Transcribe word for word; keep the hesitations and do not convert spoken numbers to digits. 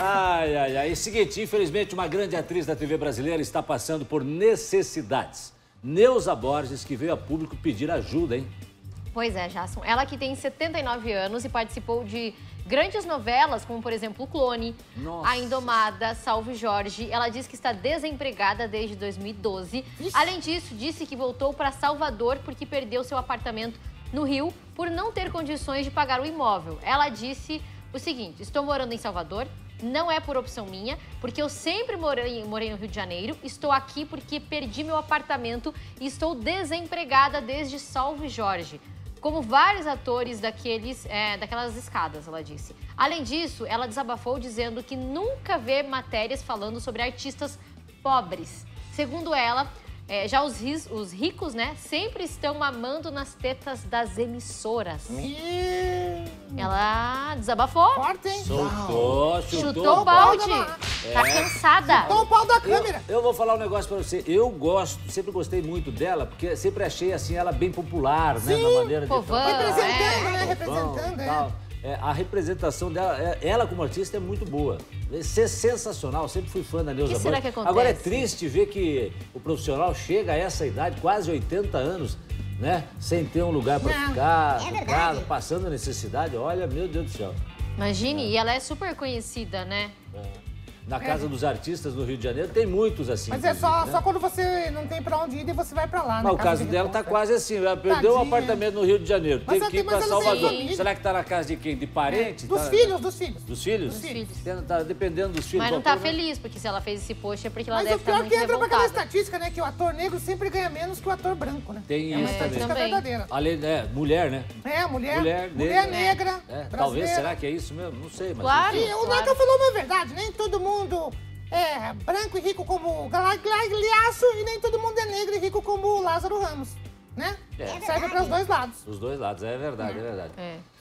Ai, ai, ai. E seguinte, infelizmente, uma grande atriz da T V brasileira está passando por necessidades. Neuza Borges, que veio a público pedir ajuda, hein? Pois é, Jasson. Ela que tem setenta e nove anos e participou de grandes novelas, como, por exemplo, O Clone, Nossa. A Indomada, Salve Jorge. Ela diz que está desempregada desde dois mil e doze. Ixi. Além disso, disse que voltou para Salvador porque perdeu seu apartamento no Rio por não ter condições de pagar o imóvel. Ela disse o seguinte: estou morando em Salvador, não é por opção minha, porque eu sempre morei, morei no Rio de Janeiro, estou aqui porque perdi meu apartamento e estou desempregada desde Salve Jorge. Como vários atores daqueles, é, daquelas escadas, ela disse. Além disso, ela desabafou dizendo que nunca vê matérias falando sobre artistas pobres. Segundo ela, é, já os, ris, os ricos, né, sempre estão mamando nas tetas das emissoras. Meu... Ela desabafou. Forte, hein? Soltou, chutou, Chutou o balde. É. Tá cansada. Chutou o pau da câmera. Eu, eu vou falar um negócio pra você. Eu gosto, sempre gostei muito dela, porque sempre achei assim ela bem popular, né? Sim, na maneira povão, de Representando, é. né? povão, Representando, é. tal. É, a representação dela, é, ela como artista é muito boa. É sensacional, sempre fui fã da Neuza Que Borges. será que acontece? Agora é triste ver que o profissional chega a essa idade, quase oitenta anos, né? Sem ter um lugar pra Não, ficar, é em verdade. casa, passando necessidade. Olha, meu Deus do céu. Imagine, e ela é super conhecida, né? É. Na Casa dos Artistas, no Rio de Janeiro, tem muitos assim. Mas é só, inclusive, né? só quando você não tem pra onde ir e você vai pra lá, né? Mas o Casa caso de dela tá repouso. quase assim, ela perdeu o Tadinha. apartamento no Rio de Janeiro, Mas teve ela que ir tem- mas pra ela tem Salvador. família. Será que tá na casa de quem? De parente? Dos Tá- filhos, dos filhos. Dos filhos? Dos filhos. Tem- Tá dependendo dos filhos. Mas não Bom, tá pelo menos- feliz, porque se ela fez esse post é porque ela Mas deve o estar pior é muito que entra pra aquela revoltada. estatística, né? Que o ator negro sempre ganha menos que o ator branco, né? Tem é uma isso também. estatística Também. verdadeira. Além, é, mulher, né? É, mulher, Mulher mulher, negra. negra, É, talvez, brasileira. será que é isso mesmo? Não sei, mas... Claro. enfim. E o Claro. Naka falou uma verdade, nem todo mundo é branco e rico como o Gagliasso e nem todo mundo é negro e rico como o Lázaro Ramos, né? É. Serve para os dois lados. Os dois lados, é verdade, é verdade. É.